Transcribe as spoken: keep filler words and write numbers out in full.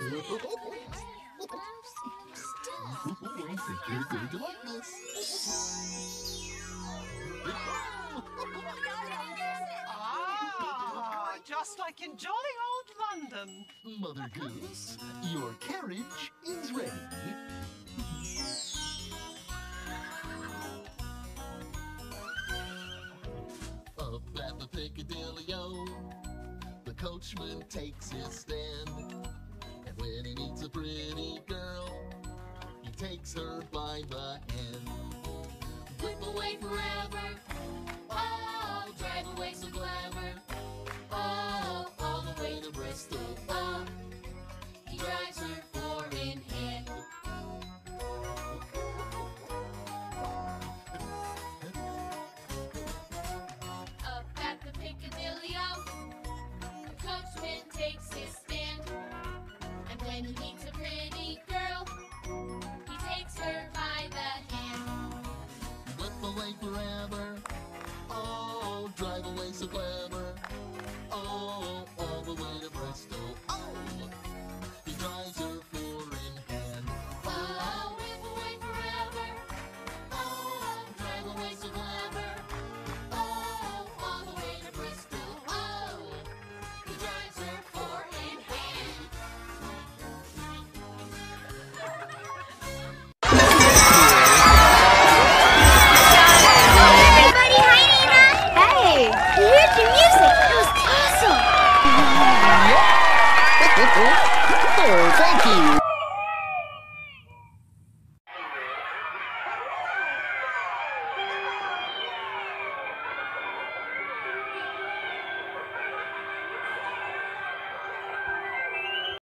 I think you're going to like this. Ah, just like in jolly old London. Mother Goose, your carriage is ready. Up at the Piccadilly-o, the coachman takes his stand. And when he meets a pretty girl, he takes her by the hand. Whip away forever, oh, drive away so clever, oh, all the way to Bristol, oh, he drives her four in hand. Up at the Piccadilly-o, the coachman takes his stand, and when he meets a pretty girl, he takes her by the hand. Whip away forever, oh, drive away so clever, oh, all the way to Bristol, oh, he drives her four in hand. Oh, whip away forever, oh, drive away so clever, oh, all the way to Bristol, oh, he drives her four in hand. Everybody, hi Nina! Hey! You heard the music! It was awesome! Oh, thank you!